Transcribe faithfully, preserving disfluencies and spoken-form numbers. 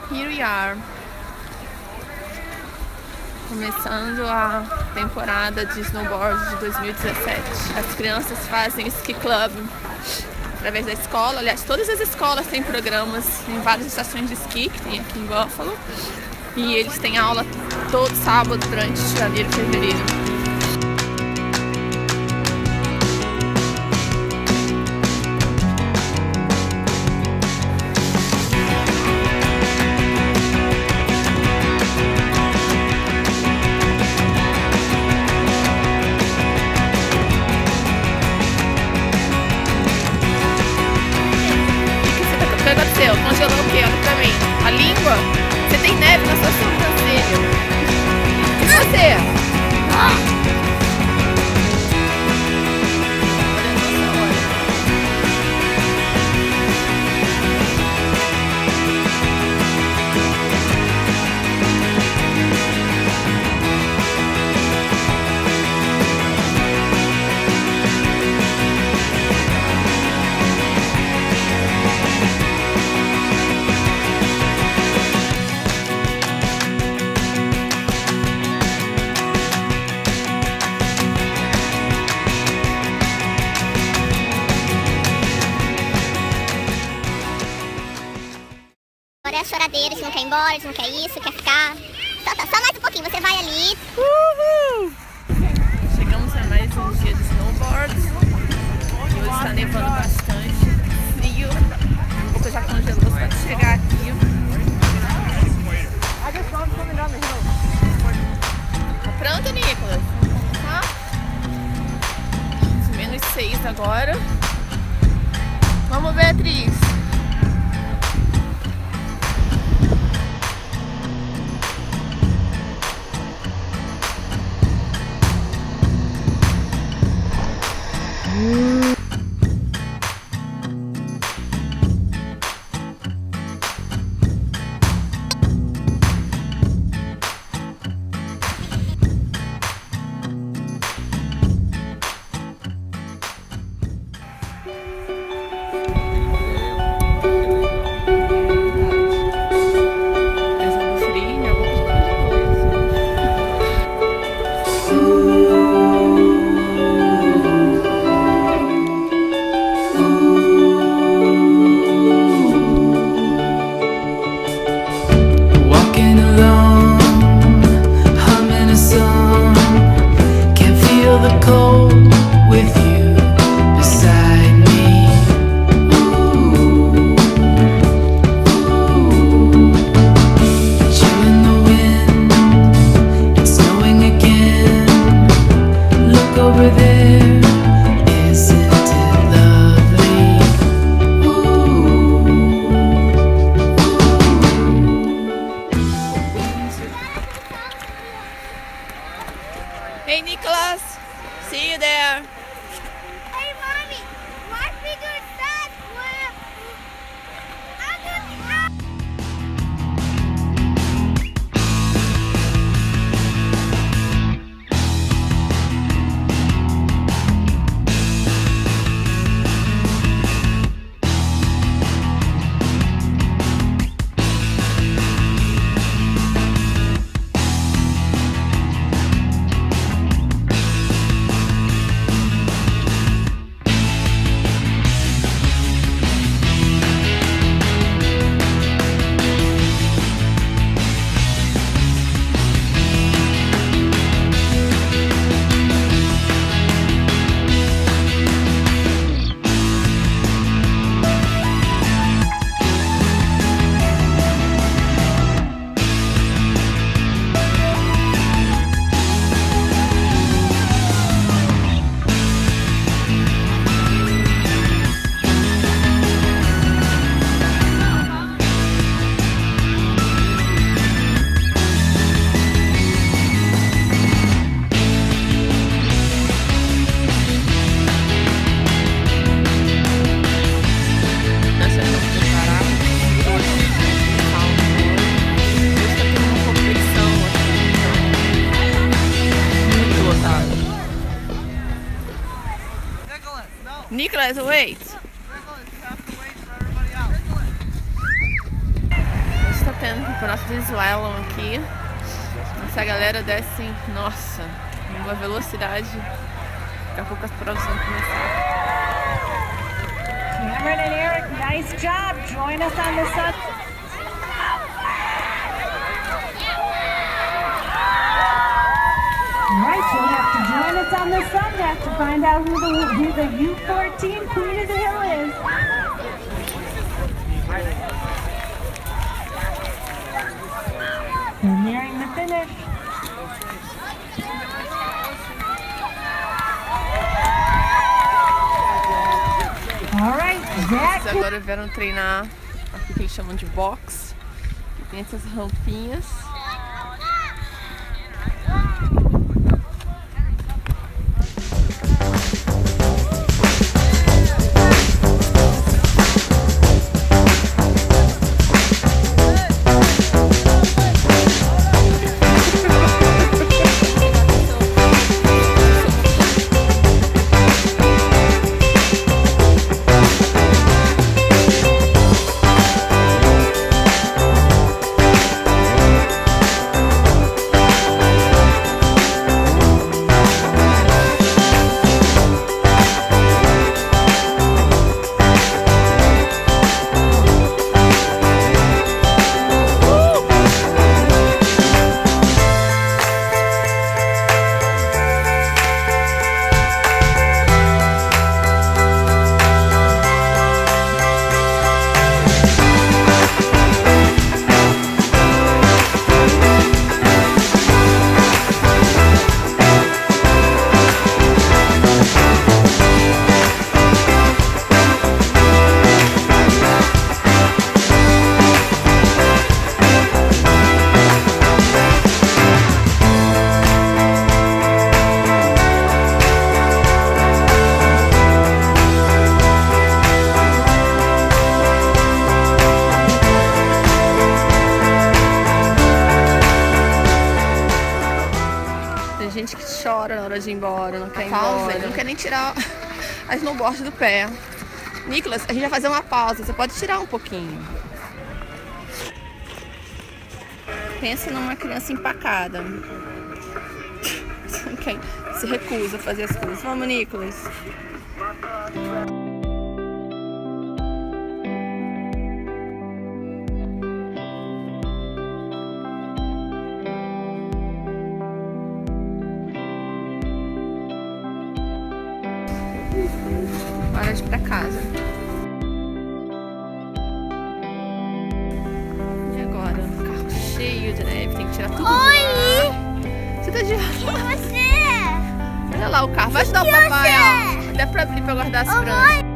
Here we are. Começando a temporada de snowboard de dois mil e dezessete. As crianças fazem ski club através da escola. Aliás, todas as escolas têm programas em várias estações de esqui que tem aqui em Buffalo. E eles têm aula todo sábado durante janeiro e fevereiro. O que aconteceu? Congelou o quê? Olha pra mim. A língua? Você tem neve na sua sobrancelha. E você? Ah! Agora é a choradeira, a gente não quer ir embora, a gente não quer isso, quer ficar. Só, só mais um pouquinho, você vai ali. Uhul! Chegamos a mais um dia de snowboard. E hoje está nevando bastante, frio. Um pouco já congelou só de chegar aqui. Tá pronto, Nicolas? Tá? Menos seis agora. Vamos, Beatriz. Hey Nicholas, see you there. Hey mommy, watch me do a side flip. I'm gonna be Nicholas, wait. Está tendo pro nosso slalom aqui. Essa galera desce, nossa, numa velocidade. Daqui a pouco as provas vão começar. Cameron and Eric, nice job. Join us on the sun. All right, you'll have to join us on the Sundeck to find out who the, who the U fourteen Queen of the Hill is. They're nearing the finish. All right, Zach. Eles agora vieram treinar aqui que eles chamam de box. Tem essas rampinhas. Gente que chora na hora de ir embora, não quer ir embora. Ele não quer nem tirar a snowboard do pé. Nicolas, a gente vai fazer uma pausa, você pode tirar um pouquinho. Pensa numa criança empacada. Quem se recusa a fazer as coisas. Vamos, Nicolas. Hora de ir pra casa. E agora? Carro cheio de neve, tem que tirar tudo. Oi! De lá. Você tá de Quem você é? Olha lá o carro, vai ajudar o papai, ó. Até pra abrir pra guardar as crianças.